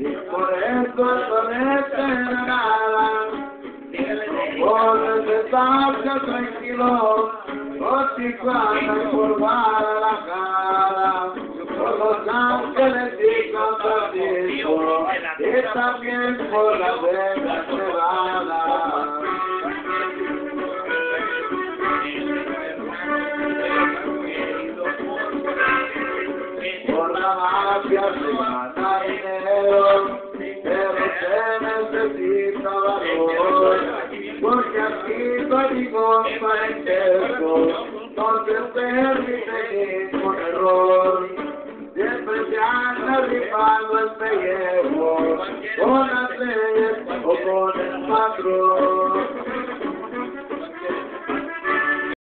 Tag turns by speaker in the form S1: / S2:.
S1: y por eso solete nada. Por estarse tranquilo, por Tijuana y por Guadalajara, por Los Ángeles y San Francisco, y también por Las Vegas, Nevada. Por la mafia se gana dinero, pero se necesita valor, porque aquí código parentesco no se permite ningún error. Siempre se anda rifando el pellejo, con las leyes o con el patrón.